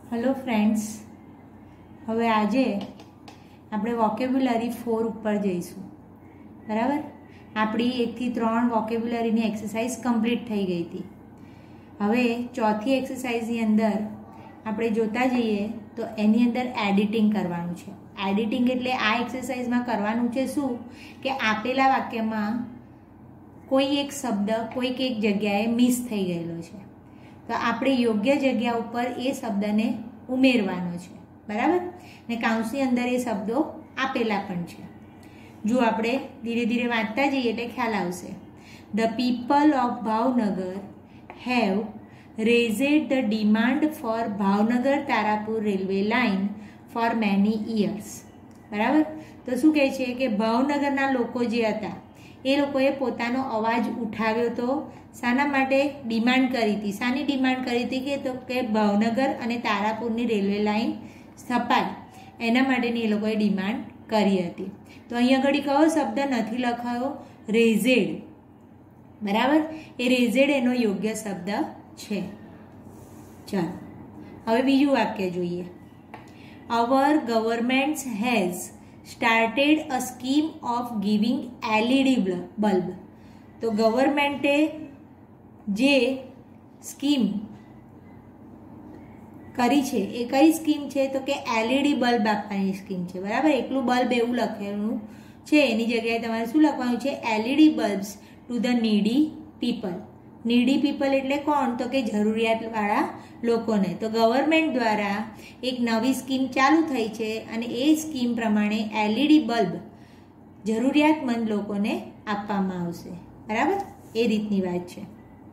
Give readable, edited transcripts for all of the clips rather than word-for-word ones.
Hello friends, હવે આજે આપણે વોકેબ્યુલરી 4 ઉપર જઈશું. બરાબર. આપણી 1 થી 3 વોકેબ્યુલરીની એક્સરસાઇઝ કમ્પ્લીટ થઈ ગઈ હતી. હવે ચોથી એક્સરસાઇઝની અંદર આપણે જોતા જઈએ તો એની અંદર એડિટિંગ કરવાનું છે. એડિટિંગ એટલે આ એક્સરસાઇઝમાં કરવાનું છે શું કે આપેલા વાક્યમાં કોઈ એક શબ્દ કોઈક એક જગ્યાએ મિસ થઈ ગયેલો છે, તો આપણે યોગ્ય જગ્યા ઉપર એ શબ્દને ઉમેરવાનો છે. બરાબર. ને કાઉન્સની અંદર એ શબ્દો આપેલા પણ છે. જો આપણે ધીરે ધીરે વાંચતા જઈએ એટલે ખ્યાલ આવશે. The people of Bhavnagar have raised the demand for Bhavnagar Tarapur railway line for many years. બરાબર. તો શું કહે છે કે ભાવનગરના લોકો જે હતા એ લોકોએ પોતાનો અવાજ ઉઠાવ્યો તો શાના માટે ડિમાન્ડ કરી હતી. શાની ડિમાન્ડ કરી હતી કે ભાવનગર અને તારાપુરની રેલવે લાઇન સ્થપાય એના માટેની એ લોકોએ ડિમાન્ડ કરી હતી. તો અહીંયા આગળ કયો શબ્દ નથી લખાયો? રેઝેડ. બરાબર. એ રેઝેડ એનો યોગ્ય શબ્દ છે. ચાલો હવે બીજું વાક્ય જોઈએ. Our government has started a scheme of giving LED bulb. તો ગવર્મેન્ટે જે સ્કીમ કરી છે એ કઈ સ્કીમ છે? તો કે LED બલ્બ આપવાની સ્કીમ છે. બરાબર. એકલું બલ્બ એવું લખેલું છે, એની જગ્યાએ તમારે શું લખવાનું છે? LED bulbs to the needy people. Needy people એટલે કોણ? તો કે જરૂરિયાતવાળા લોકોને. તો ગવર્મેન્ટ દ્વારા એક નવી સ્કીમ ચાલુ થઈ છે અને એ સ્કીમ પ્રમાણે LED બલ્બ જરૂરિયાતમંદ લોકોને આપવામાં આવશે. બરાબર. એ રીતની વાત છે.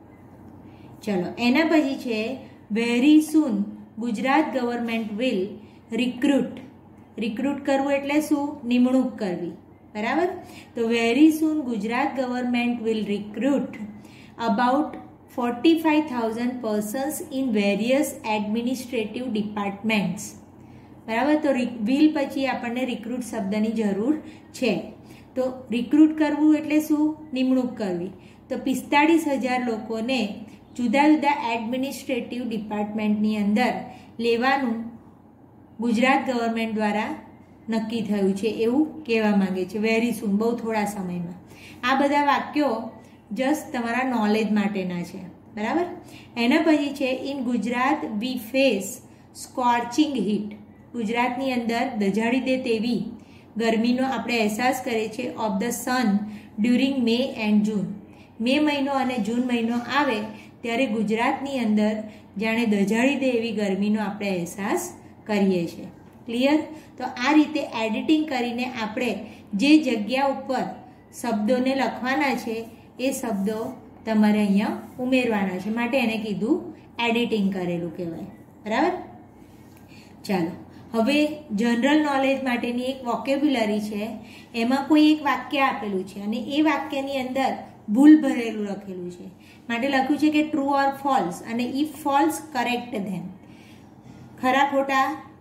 ચલો એના પછી છે very soon Gujarat government will recruit. Recruit કરવું એટલે શું? નિમણૂક કરવી. બરાબર. તો very soon Gujarat government will recruit about 45,000 persons in various administrative departments. બરાબર. તો વિલ પછી આપણને રિક્રુટ શબ્દની જરૂર છે. તો રિક્રુટ કરવું એટલે શું? નિમણૂક કરવી. તો 45,000 લોકોને જુદા જુદા એડમિનિસ્ટ્રેટિવ ડિપાર્ટમેન્ટની અંદર લેવાનું ગુજરાત ગવર્મેન્ટ દ્વારા નક્કી થયું છે એવું કહેવા માંગે છે. વેરી સૂન, બહુ થોડા સમયમાં. આ બધા વાક્યો જસ્ટ તમારા નોલેજ માટેના છે. બરાબર. એના પછી છે in Gujarat we face scorching heat. ગુજરાતની અંદર દઝાડી દે તેવી ગરમીનો આપણે અહેસાસ કરીએ છીએ of the sun during May and June. May મહિનો અને જૂન મહિનો આવે ત્યારે ગુજરાતની અંદર જાણે દઝાડી દે એવી ગરમીનો આપણે અહેસાસ કરીએ છીએ. ક્લિયર? તો આ રીતે એડિટિંગ કરીને આપણે જે જગ્યા ઉપર શબ્દોને લખવાના છે એ શબ્દો તમારે અહીંયા ઉમેરવાના છે, માટે એને કીધું એડિટિંગ કરેલું કહેવાય. બરાબર. ચાલો હવે જનરલ નોલેજ માટેની એક વોકેબ્યુલરી છે. એમાં કોઈ એક વાક્ય આપેલું છે અને એ વાક્યની અંદર ભૂલ ભરેલું લખેલું છે, માટે લખ્યું છે કે ટ્રુ ઓર ફોલ્સ, અને ઇફ ફોલ્સ કરેક્ટ ધેમ. ખરા ખોટા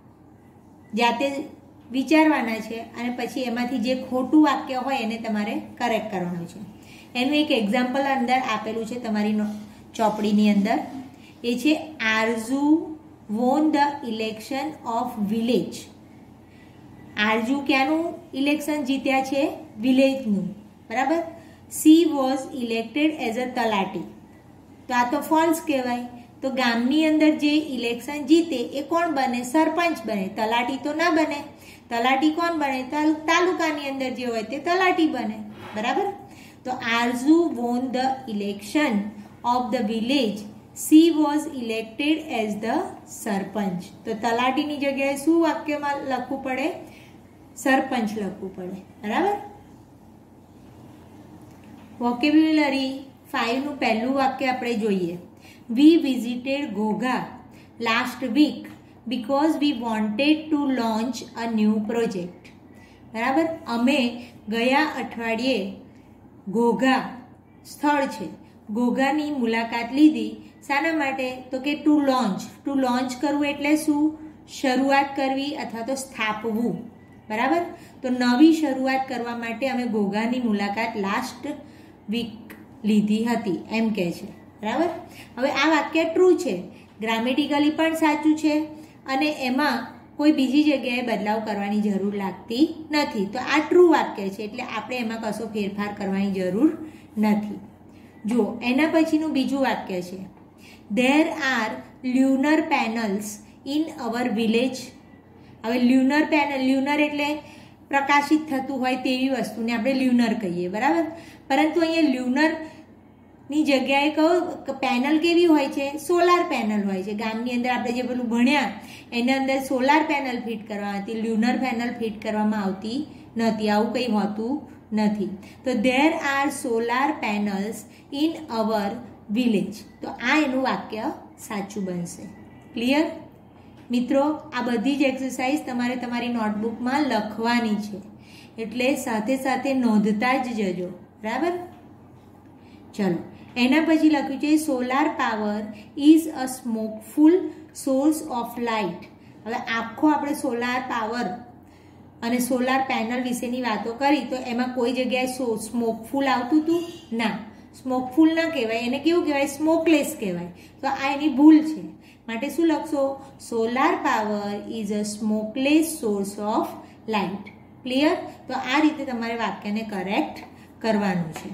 જાતે વિચારવાના છે અને પછી એમાંથી જે ખોટું વાક્ય હોય એને તમારે કરેક્ટ કરવાનું છે. એનું એક એક્ઝામ્પલ અંદર આપેલું છે તમારી ચોપડીની અંદર. એ છે Arzoo won the election of village. Arzoo ક્યાંનું ઇલેક્શન જીત્યા છે? વિલેજનું. બરાબર. She was elected as a talati. તો આ તો ફોલ્સ કહેવાય. તો ગામની અંદર જે ઇલેક્શન જીતે એ કોણ બને? સરપંચ બને. તલાટી તો ના બને. તલાટી કોણ બને? તાલુકાની અંદર જે હોય તે તલાટી બને. બરાબર. તો Arzoo won the election of the village. She was elected as the sarpanch. તો તલાટીની જગ્યાએ શું વાક્યમાં લખવું પડે? સરપંચ લખવું પડે. બરાબર. વોકેબ્યુલરી 5 નું પહેલું વાક્ય આપણે જોઈએ. We visited Ghogha last week because we wanted to launch a new project. બરાબર. અમે ગયા અઠવાડિયે ઘોઘા સ્થળ છે ઘોઘાની મુલાકાત લીધી. શાના માટે? તો કે ટુ લોન્ચ. ટુ લોન્ચ કરવું એટલે શું? શરૂઆત કરવી અથવા તો સ્થાપવું. બરાબર. તો નવી શરૂઆત કરવા માટે અમે ઘોઘાની મુલાકાત લાસ્ટ વીક લીધી હતી એમ કહે છે. બરાબર. હવે આ વાક્ય ટ્રુ છે, ગ્રામેટિકલી પણ સાચું છે અને એમાં કોઈ બીજી જગ્યાએ બદલાવ કરવાની જરૂર લાગતી નથી. તો આ ટ્રુ વાક્ય છે, એટલે આપણે એમાં કશો ફેરફાર કરવાની જરૂર નથી. જુઓ, એના પછીનું બીજું વાક્ય છે, there are lunar panels in our village. હવે લ્યુનર એટલે પ્રકાશિત થતું હોય તેવી વસ્તુને આપણે લ્યુનર કહીએ, બરાબર. પરંતુ અહીંયા લ્યુનરની જગ્યાએ કહો પેનલ કેવી હોય છે? સોલાર પેનલ હોય છે. ગામની અંદર આપણે જે પેલું ભણ્યા એના અંદર સોલાર પેનલ ફિટ કરવામાં આવતી, લ્યુનર પેનલ ફિટ કરવામાં આવતી નથી. આવું કંઈ હોતું નથી. તો there are solar panels in our village. તો આ એનું વાક્ય સાચું બનશે. ક્લિયર મિત્રો? આ બધી જ એક્સરસાઇઝ તમારે તમારી નોટબુકમાં લખવાની છે, એટલે સાથે સાથે નોંધતા જ જજો, બરાબર. ચલો, એના પછી લખ્યું છે solar power is a smokeful source of light. હવે આખો આપણે સોલાર પાવર અને સોલાર પેનલ વિશેની વાતો કરી, તો એમાં કોઈ જગ્યાએ સ્મોકફુલ આવતું હતું? ના, સ્મોકફુલ ના કહેવાય, એને કેવું કહેવાય? સ્મોકલેસ કહેવાય. તો આ એની ભૂલ છે. માટે શું લખશો? Solar power is a smokeless source of light. Clear? તો આ રીતે તમારે વાક્યને કરેક્ટ કરવાનું છે.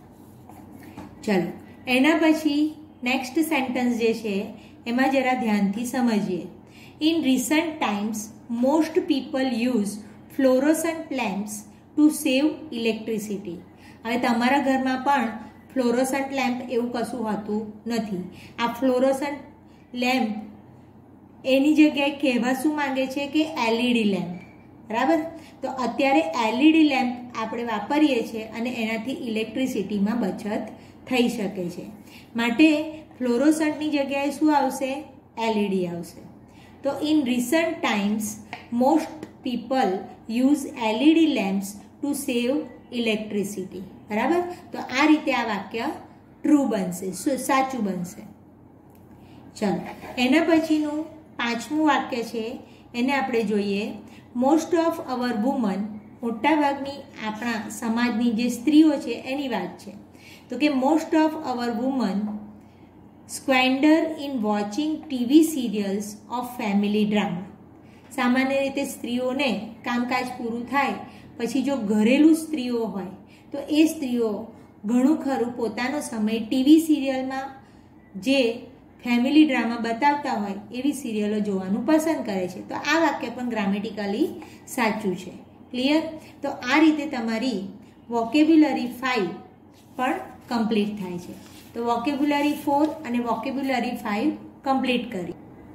ચલો, એના પછી નેક્સ્ટ સેન્ટેન્સ જે છે એમાં જરા ધ્યાનથી સમજીએ. In recent times most people use fluorescent lamps to save electricity. હવે તમારા ઘરમાં પણ ફ્લોરોસન્ટ લેમ્પ એવું કશું હોતું નથી. આ ફ્લોરોસન્ટ લેમ્પ એની જગ્યાએ કહેવા શું માંગે છે કે એલઈડી લેમ્પ, બરાબર. તો અત્યારે એલઈડી લેમ્પ આપણે વાપરીએ છીએ અને એનાથી ઇલેક્ટ્રિસિટીમાં બચત થઈ શકે છે. માટે ફ્લોરોસન્ટની જગ્યાએ શું આવશે? એલઈડી આવશે. તો in recent times most people use LED lamps to save electricity, બરાબર. તો આ રીતે આ વાક્ય ટ્રુ બનશે, સાચું બનશે. ચલો, એના પછીનું પાંચમું વાક્ય છે, એને આપણે જોઈએ. મોસ્ટ ઓફ અવર વુમન, મોટાભાગની આપણા સમાજની જે સ્ત્રીઓ છે એની વાત છે. તો કે most of our women squander in watching TV serials of family drama. સામાન્ય રીતે સ્ત્રીઓને કામકાજ પૂરું થાય પછી જો ઘરેલું સ્ત્રીઓ હોય તો એ સ્ત્રીઓ ઘણું ખરું પોતાનો સમય ટીવી સિરિયલમાં જે ફેમિલી ડ્રામા બતાવતા હોય એવી સિરિયલો જોવાનું પસંદ કરે છે. તો આ વાક્ય પણ ગ્રામેટિકલી સાચું છે. ક્લિયર? તો આ રીતે તમારી વોકેબ્યુલરી 5 પણ કમ્પ્લીટ થાય છે. તો વોકેબ્યુલરી 4 અને વોકેબ્યુલરી 5 કમ્પ્લીટ કરી.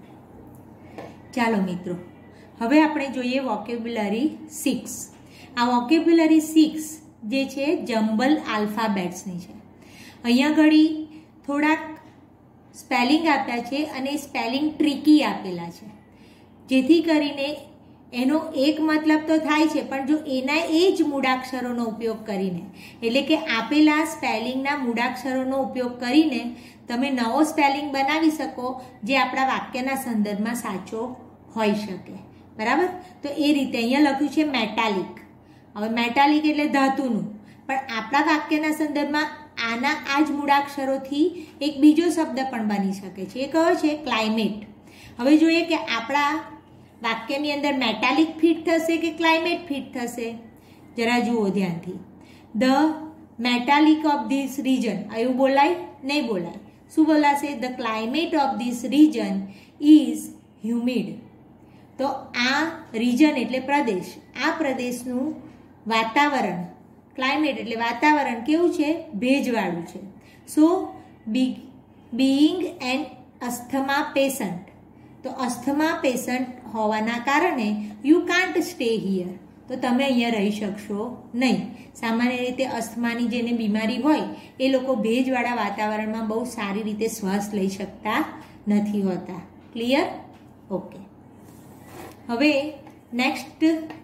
ચાલો મિત્રો, હવે આપણે જોઈએ વોકેબ્યુલરી 6. આ વોકેબ્યુલરી 6 જે છે જમ્બલ આલ્ફાબેટ્સની છે. અહીંયા ઘડી થોડાક સ્પેલિંગ આપ્યા છે અને સ્પેલિંગ ટ્રિકી આપેલા છે, જેથી કરીને એનો એક મતલબ તો થાય છે, પણ જો એના એ જ મૂળાક્ષરોનો ઉપયોગ કરીને, એટલે કે આપેલા સ્પેલિંગના મૂળાક્ષરોનો ઉપયોગ કરીને તમે નવો સ્પેલિંગ બનાવી શકો જે આપણા વાક્યના સંદર્ભમાં સાચો હોઈ શકે, બરાબર. તો એ રીતે અહીંયા લખ્યું છે મેટાલિક. હવે મેટાલિક એટલે ધાતુનું, પણ આપણા વાક્યના સંદર્ભમાં આના આ જ મૂળાક્ષરોથી એક બીજો શબ્દ પણ બની શકે છે. એ કયો છે? ક્લાઇમેટ. હવે જોઈએ કે આપણા વાક્યની અંદર મેટાલિક ફિટ થશે કે ક્લાઇમેટ ફિટ થશે? જરા જુઓ ધ્યાનથી. The metallic of this region. એવું બોલાય? નહીં બોલાય. શું બોલાશે? The climate of this region is humid. તો આ રીજન એટલે પ્રદેશ, આ પ્રદેશનું વાતાવરણ, ક્લાઇમેટ એટલે વાતાવરણ કેવું છે? ભેજવાળું છે. So being an asthma patient, તો અસ્થમા પેશન્ટ હોવાના કારણે યુ કાન્ટ સ્ટે હિયર, તો તમે અહીંયા રહી શકશો નહીં. સામાન્ય રીતે અસ્થમાની જેને બીમારી હોય એ લોકો ભેજવાળા વાતાવરણમાં બહુ સારી રીતે શ્વાસ લઈ શકતા નથી હોતા. ક્લિયર? ઓકે. હવે નેક્સ્ટ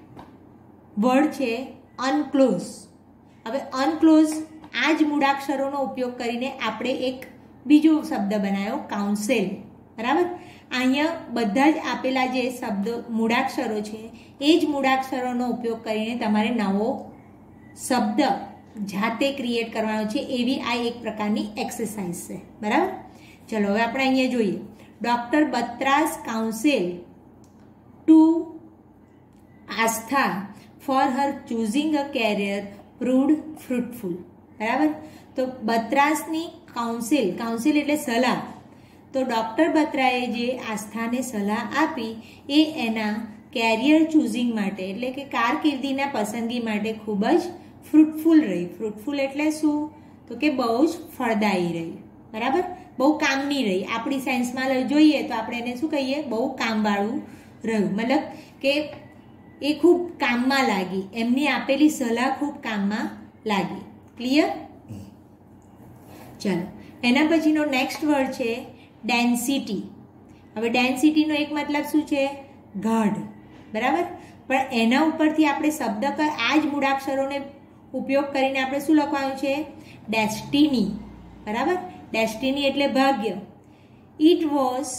વર્ડ છે અનક્લોઝ. હવે અનક્લોઝ આ જ મૂળાક્ષરોનો ઉપયોગ કરીને આપણે એક બીજો શબ્દ બનાવ્યો, કાઉન્સેલ, બરાબર. અહીંયા બધા જ આપેલા જે શબ્દો મૂળાક્ષરો છે એ જ મૂળાક્ષરોનો ઉપયોગ કરીને તમારે નવો શબ્દ જાતે ક્રિએટ કરવાનો છે, એવી આ એક પ્રકારની એક્સરસાઇઝ છે, બરાબર. ચલો હવે આપણે અહીંયા જોઈએ. Doctor Batra's counsel to Aastha for her choosing a career proved fruitful. બરાબર. તો બત્રાસની કાઉન્સિલ એટલે સલાહ. તો ડૉક્ટર બત્રાએ જે આસ્થાને સલાહ આપી એ એના કેરિયર ચૂઝિંગ માટે એટલે કે કારકિર્દીના પસંદગી માટે ખૂબ જ ફ્રૂટફુલ રહી. ફ્રૂટફુલ એટલે શું? તો કે બહુ જ ફળદાયી રહી. બરાબર. બહુ કામની રહી. આપણી સાયન્સમાં જોઈએ તો આપણે એને શું કહીએ? બહુ કામવાળું રહ્યું. મતલબ કે એ ખૂબ કામમાં લાગી. એમની આપેલી સલાહ ખૂબ કામમાં લાગી. ક્લિયર? ચાલો, એના પછીનો નેક્સ્ટ વર્ડ છે ડેન્સિટી. હવે ડેન્સિટીનો એક મતલબ શું છે? ગાઢ. બરાબર. પણ એના ઉપરથી આપણે શબ્દ આ જ મૂળાક્ષરોને ઉપયોગ કરીને આપણે શું લખવાનું છે? ડેસ્ટિની. બરાબર. ડેસ્ટિની એટલે ભાગ્ય. It was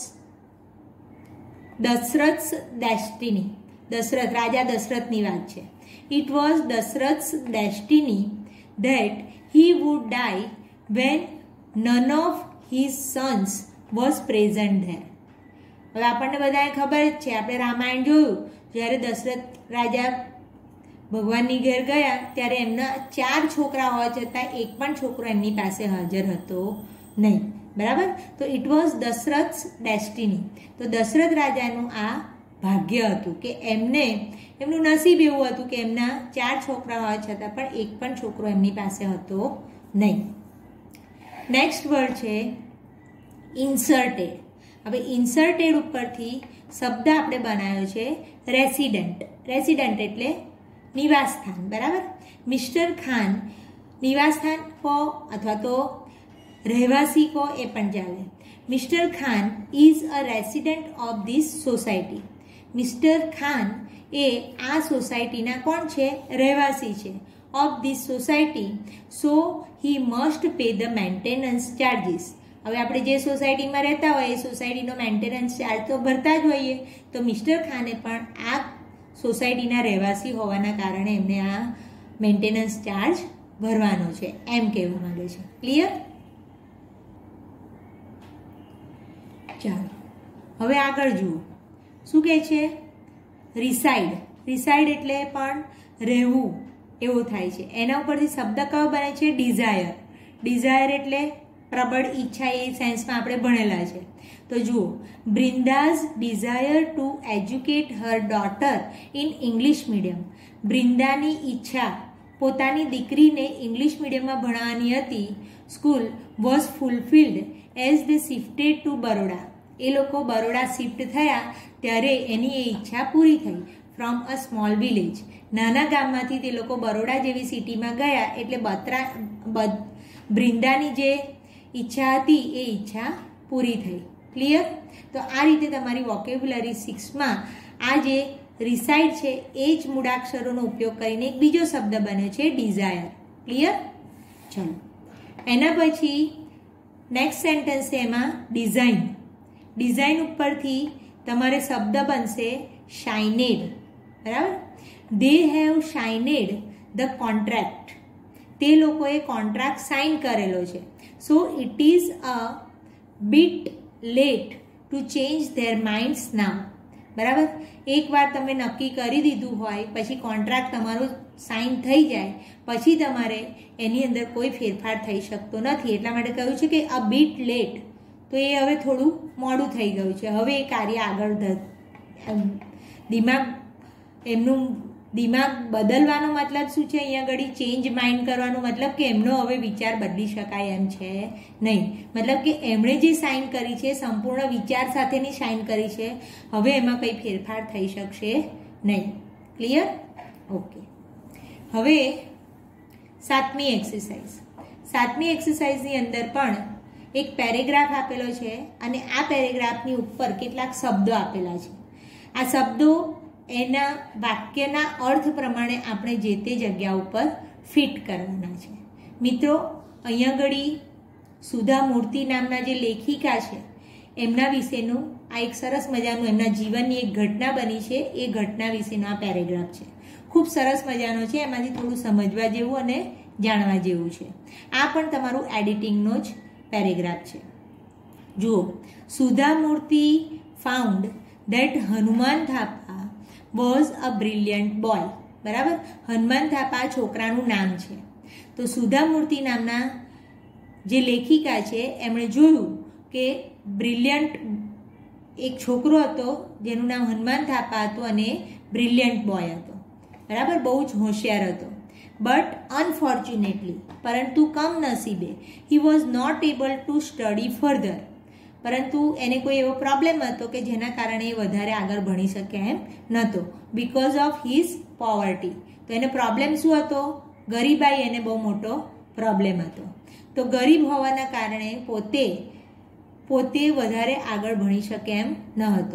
Dasharath's destiny. Dasharath, રાજા દશરથની વાત છે. It was Dasharath's destiny that he would die when none of his sons was present there. હવે આપણને બધાને ખબર જ છે, આપણે રામાયણ જોયું, જ્યારે દશરથ રાજા ભગવાનની ઘેર ગયા ત્યારે એમના 4 છોકરા હોવા છતાં એક પણ છોકરો એમની પાસે હાજર હતો નહીં. બરાબર. તો ઇટ વોઝ દશરથ્સ ડેસ્ટિની. તો દશરથ રાજાનું આ ભાગ્ય હતું કે એમનું નસીબ એવું હતું કે એમના 4 છોકરા હોવા છતાં પણ એક પણ છોકરો એમની પાસે હતો નહીં. નેક્સ્ટ વર્ડ છે ઇન્સર્ટેડ. હવે ઇન્સર્ટેડ ઉપરથી શબ્દ આપણે બનાવ્યો છે રેસિડન્ટ. રેસિડન્ટ એટલે નિવાસસ્થાન. બરાબર. મિસ્ટર ખાન નિવાસસ્થાન કહો અથવા તો રહેવાસી કહો એ પણ ચાલે. Mister Khan is a resident of this society. Mister Khan એ આ સોસાયટીના કોણ છે? રહેવાસી છે. Of this society, so he must pay the maintenance charges. હવે આપણે જે સોસાયટીમાં રહેતા હોય એ સોસાયટીનો મેન્ટેનન્સ ચાર્જ તો ભરતા જ હોઈએ. તો મિસ્ટર ખાને પણ આ સોસાયટીના રહેવાસી હોવાના કારણે એમને આ મેન્ટેનન્સ ચાર્જ ભરવાનો છે એમ કહેવા માંગે છે. ક્લિયર? ચાલો, હવે આગળ જુઓ શું કહે છે? રિસાઇડ. રિસાઇડ એટલે પણ રહેવું એવું થાય છે. એના ઉપરથી શબ્દ કયો બને છે? ડિઝાયર. ડિઝાયર એટલે પ્રબળ ઈચ્છા. એ સેન્સમાં આપણે ભણેલા છે. તો જુઓ, Brinda's desire to educate her daughter in English medium. બ્રિન્દાની ઈચ્છા પોતાની દીકરીને ઇંગ્લિશ મીડિયમમાં ભણાવવાની હતી. School was fulfilled as they shifted to Baroda. એ લોકો બરોડા શિફ્ટ થયા ત્યારે એની એ ઈચ્છા પૂરી થઈ. From a small village. નાના ગામમાંથી તે લોકો બરોડા જેવી સિટીમાં ગયા એટલે બ્રિન્દાની જે ઈચ્છા હતી એ ઈચ્છા પૂરી થઈ. ક્લિયર? તો આ રીતે તમારી વોકેબ્યુલરી 6માં આ જે રિસાઇડ છે એ જ મૂળાક્ષરોનો ઉપયોગ કરીને એક બીજો શબ્દ બને છે ડિઝાયર. ક્લિયર? ચલો, એના પછી નેક્સ્ટ સેન્ટેન્સ છે એમાં ડિઝાઇન. ડિઝાઇન ઉપરથી તમારે શબ્દ બનશે શાઇનેડ. બરાબર. They have shined the contract. તે લોકોએ કોન્ટ્રાક્ટ સાઇન કરેલો છે. So it is a bit late to change their minds now. બરાબર. એકવાર તમે નક્કી કરી દીધું હોય પછી કોન્ટ્રાક્ટ તમારો સાઇન થઈ જાય પછી તમારે એની અંદર કોઈ ફેરફાર થઈ શકતો નથી. એટલા માટે કહ્યું છે કે અ બીટ લેટ. તો એ હવે થોડું મોડું થઈ ગયું છે. હવે એ કાર્ય આગળ એમનું દિમાગ બદલવાનો મતલબ શું છે? અહીંયા આગળ ચેન્જ માઇન્ડ કરવાનો મતલબ કે એમનો હવે વિચાર બદલી શકાય એમ છે નહીં. મતલબ કે એમણે જે સાઇન કરી છે સંપૂર્ણ વિચાર સાથેની સાઇન કરી છે. હવે એમાં કંઈ ફેરફાર થઈ શકશે નહીં. ક્લિયર? ઓકે. હવે 7મી એક્સરસાઇઝ. 7મી એક્સરસાઇઝની અંદર પણ એક પેરેગ્રાફ આપેલો છે અને આ પેરેગ્રાફની ઉપર કેટલાક શબ્દો આપેલા છે. આ શબ્દો એના વાક્યના અર્થ પ્રમાણે આપણે જે તે જગ્યા ઉપર ફિટ કરવાના છે. મિત્રો, અહીંયા ઘડી સુધા મૂર્તિ નામના જે લેખિકા છે એમના વિશેનું આ એક સરસ મજાનું એમના જીવનની એક ઘટના બની છે. એ ઘટના વિશેનો આ પેરેગ્રાફ છે. ખૂબ સરસ મજાનો છે. એમાંથી થોડું સમજવા જેવું અને જાણવા જેવું છે. આ પણ તમારું એડિટિંગનો જ પેરેગ્રાફ છે. જુઓ, Sudha Murthy found that Hanuman Thapa was a brilliant boy. બરાબર, હનુમાન થાપા છોકરાનું નામ છે. તો સુધા મૂર્તિ નામના જે લેખિકા છે એમણે જોયું કે બ્રિલિયન્ટ એક છોકરો હતો જેનું નામ હનુમાન થાપા હતું અને બ્રિલિયન્ટ બોય હતો. બરાબર, બહુ જ હોશિયાર હતો. બટ અનફોર્ચ્યુનેટલી, પરંતુ કમનસીબે, he was not able to study further. પરંતુ એને કોઈ એવો પ્રોબ્લેમ હતો કે જેના કારણે એ વધારે આગળ ભણી શકે એમ નહોતો, બિકોઝ ઓફ હિઝ પોવર્ટી. તો એને પ્રોબ્લેમ શું હતો? ગરીબાઈ એને બહુ મોટો પ્રોબ્લેમ હતો. તો ગરીબ હોવાના કારણે પોતે વધારે આગળ ભણી શકે એમ ન હતો.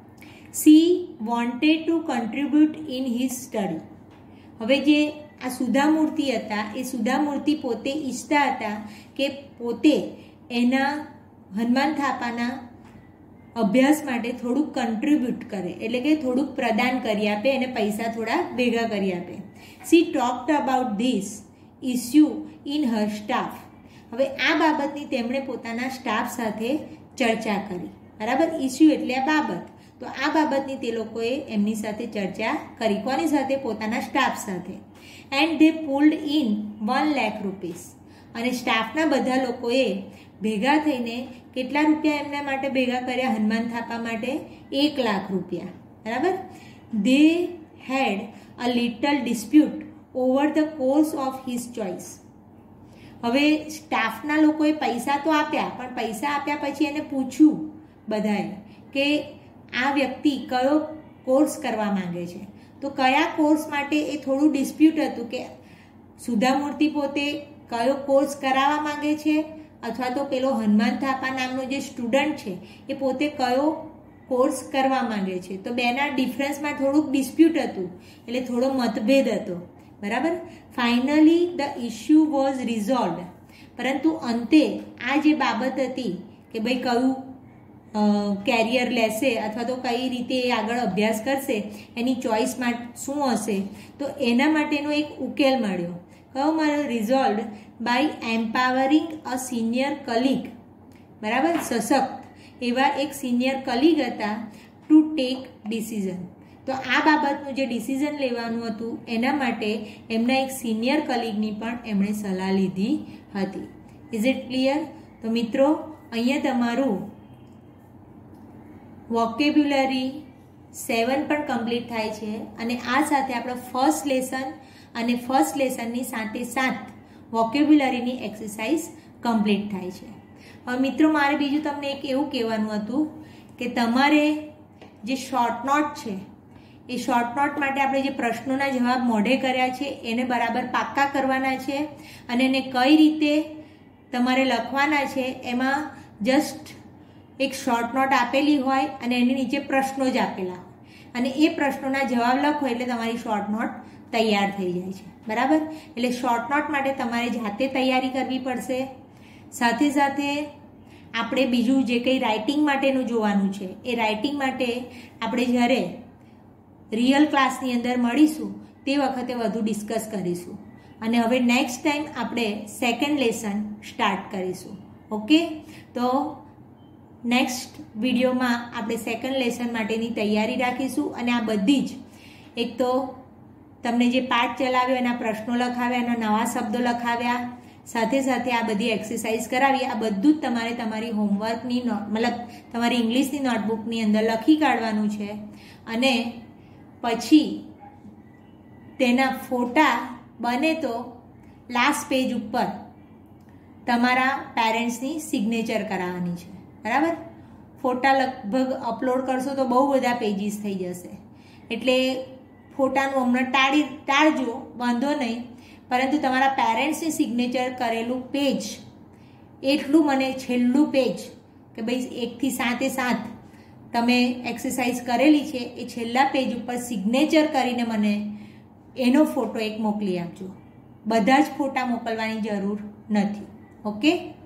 She wanted to contribute in his study. હવે જે આ સુધામૂર્તિ હતા એ સુધામૂર્તિ પોતે ઈચ્છતા હતા કે પોતે એના હનુમાન થાપાના અભ્યાસ માટે થોડુંક કન્ટ્રીબ્યુટ કરે, એટલે કે થોડુંક પ્રદાન કરી આપે અને પૈસા થોડા ભેગા કરી આપે. She talked about this issue in her staff. હવે આ બાબતની તેમણે પોતાના સ્ટાફ સાથે ચર્ચા કરી. બરાબર, ઇસ્યુ એટલે આ બાબત. તો આ બાબતની તે લોકોએ એમની સાથે ચર્ચા કરી. કોની સાથે? પોતાના સ્ટાફ સાથે. And they pulled in 1 lakh rupees. અને સ્ટાફના બધા લોકોએ ભેગા થઈને કેટલા રૂપિયા એમના માટે ભેગા કર્યા? હનુમાન થાપા માટે 1 લાખ રૂપિયા. બરાબર. They had a little dispute over the course of his choice. હવે સ્ટાફના લોકોએ પૈસા તો આપ્યા, પણ પૈસા આપ્યા પછી એને પૂછ્યું બધાએ કે આ વ્યક્તિ કયો કોર્સ કરવા માંગે છે. તો કયા કોર્સ માટે એ થોડું ડિસ્પ્યુટ હતું કે સુધામૂર્તિ પોતે કયો કોર્સ કરાવવા માંગે છે અથવા તો પેલો હનુમાન થાપા નામનો જે સ્ટુડન્ટ છે એ પોતે કયો કોર્સ કરવા માંગે છે. તો બેના ડિફરન્સમાં થોડુંક ડિસ્પ્યુટ હતું, એટલે થોડો મતભેદ હતો. બરાબર. Finally the issue was resolved. પરંતુ અંતે આ જે બાબત હતી કે ભાઈ કયું કેરિયર લેશે અથવા તો કઈ રીતે એ આગળ અભ્યાસ કરશે, એની ચોઇસમાં શું હશે, તો એના માટેનો એક ઉકેલ મળ્યો. કયો મળ્યો? Resolved by empowering a senior colleague. બરાબર, સશક્ત એવા એક સિનિયર કલીગ હતા ટુ ટેક ડિસિઝન. તો આ બાબતનું જે ડિસિઝન લેવાનું હતું એના માટે એમના એક સિનિયર કલીગની પણ એમણે સલાહ લીધી હતી. Is it clear? તો મિત્રો, અહીંયા તમારું વોકેબ્યુલરી 7 પણ કમ્પ્લીટ થાય છે અને આ સાથે આપણો ફર્સ્ટ લેસન અને ફર્સ્ટ લેસનની સાથે વોકેબ્યુલરીની એક્સરસાઇઝ કમ્પ્લીટ થાય છે. હવે મિત્રો, મારે બીજું તમને એક એવું કહેવાનું હતું કે તમારે જે શોર્ટ નોટ છે એ શોર્ટ નોટ માટે આપણે જે પ્રશ્નોના જવાબ મોઢે કર્યા છે એને બરાબર પાક્કા કરવાના છે અને એને કઈ રીતે તમારે લખવાના છે એમાં જસ્ટ એક શોર્ટ નોટ આપેલી હોય અને એની નીચે પ્રશ્નો જ આપેલા હોય અને એ પ્રશ્નોના જવાબ લખો એટલે તમારી શોર્ટ નોટ તૈયાર થઈ જાય છે. બરાબર. એટલે શોર્ટ નોટ માટે તમારે જાતે તૈયારી કરવી પડશે. સાથે સાથે આપણે બીજું જે કંઈ રાઇટિંગ માટેનું જોવાનું છે એ રાઇટિંગ માટે આપણે જ્યારે રિયલ ક્લાસની અંદર મળીશું તે વખતે વધુ ડિસ્કસ કરીશું. અને હવે નેક્સ્ટ ટાઈમ આપણે સેકન્ડ લેસન સ્ટાર્ટ કરીશું. ઓકે, તો નેક્સ્ટ વિડીયોમાં આપણે સેકન્ડ લેસન માટેની તૈયારી રાખીશું અને આ બધી જ એક તો તમને જે પાઠ ચલાવ્યો એના પ્રશ્નો લખાવ્યા, એના નવા શબ્દો લખાવ્યા, સાથે સાથે આ બધી એક્સરસાઇઝ કરાવી, આ બધું જ તમારે તમારી હોમવર્કની મતલબ તમારી ઇંગ્લિશની નોટબુકની અંદર લખી કાઢવાનું છે અને પછી તેના ફોટા બને તો લાસ્ટ પેજ ઉપર તમારા પેરેન્ટ્સની સિગ્નેચર કરાવવાની છે. બરાબર. ફોટા લગભગ અપલોડ કરશો તો બહુ બધા પેજીસ થઈ જશે, એટલે ફોટાનું હમણાં ટાળજો, વાંધો નહીં, પરંતુ તમારા પેરેન્ટ્સની સિગ્નેચર કરેલું પેજ એટલું મને છેલ્લું પેજ કે ભાઈ 1 થી 7 તમે એક્સરસાઇઝ કરેલી છે એ છેલ્લા પેજ ઉપર સિગ્નેચર કરીને મને એનો ફોટો એક મોકલી આપજો. બધા જ ફોટા મોકલવાની જરૂર નથી. ઓકે.